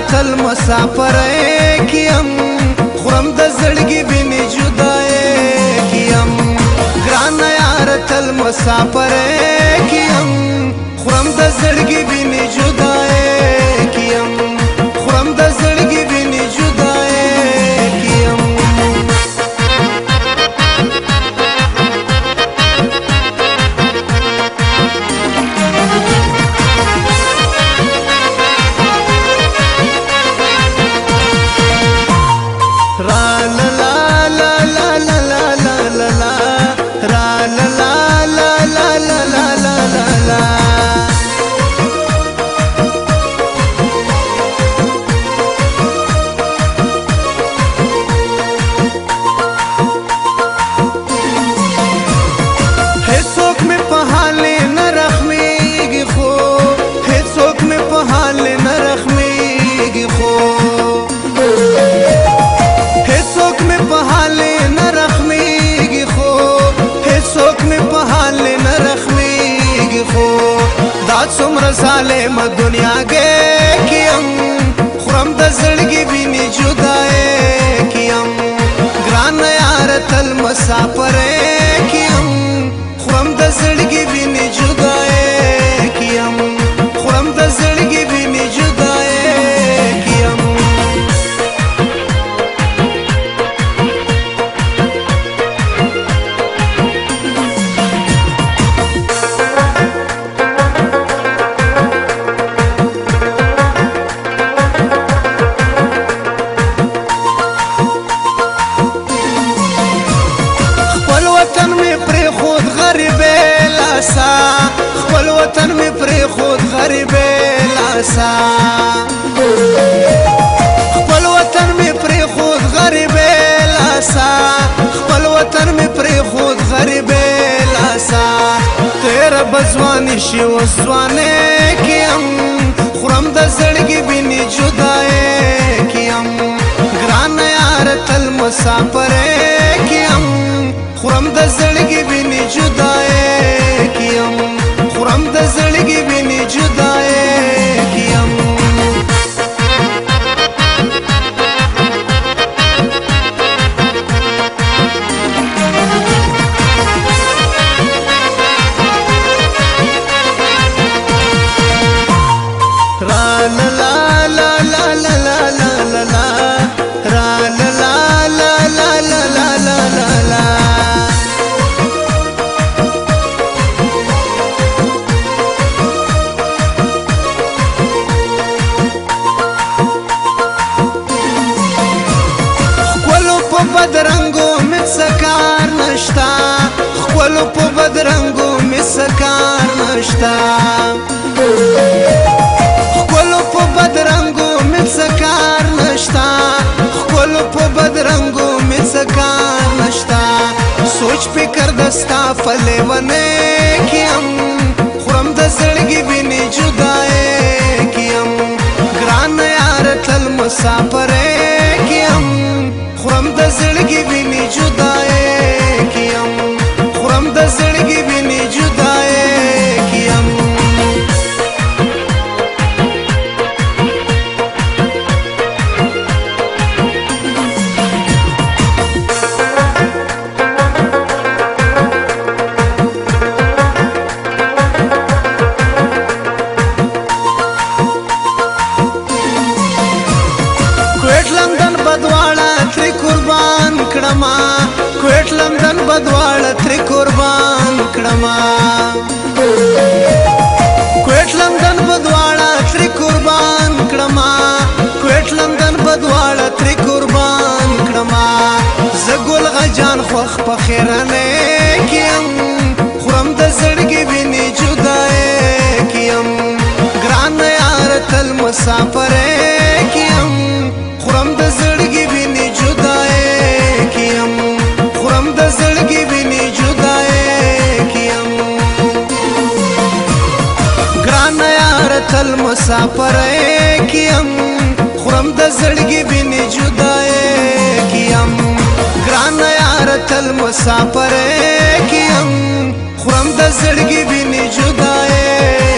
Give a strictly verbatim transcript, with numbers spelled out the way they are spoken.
تل مسافر کیم خورم د زړګي بینې جدای کیم ګران یار تل مسافر کیم خورم د زړګي بینې جدای کیم خورم د زړګي بینې جدای کیم څومره ظالم دنیا کې کیم خورم د زړګي بینې جدای کیم ګران یار تل مسافر کیم خورم د زړګي بینې جدای کیم خورم د زړګي بینې جدای کیم خپل وطن می پری خود غریب لاسا خپل وطن می پری خود غریب لاسا خپل وطن می پری خود غریب لاسا تیر بزوانی شی وسوانه کیم خورم د زړګي بینې جدای کیم ګران یار تل مسافر کیم خورم د زړګي بینې جدای کیم خورم د زړګي بینې جدای کیم را لا لا لا لا لا لا لا لا را لا لا لا لا لا لا لا لا بدرنګو می سکار نشتا خپل په بدرنګو می سکار نشتا خپل په بدرنګو می سکار نشتا خپل په بدرنګو می سکار نشتا سوچ فکر دستا فلیونه کیم خورم د زړګي بینې جدای کیم ګران یار تل مسافر کیم خورم د زړګي بینې جدای کیم خورم د زړګي بینې جدای کیم کوټ لندن بدواړه تری قربان کړما کوټ لندن بدواړه تری قربان کړما کوټ لندن بدواړه تری قربان کړما کوټ لندن بدواړه تری قربان کړما زګل غجان خوخ په خیرانه کیم خورم د زړګي بینې جدای کیم ګران یار تل مسافر کیم خورم د زړګي بینې جدای کیم خورم د زړګي بینې جدای کیم ګران یار تل مسافر کیم خورم د زړګي بینې جدای کیم ګران یار تل مسافر کیم خورم د زړګي بینې جدای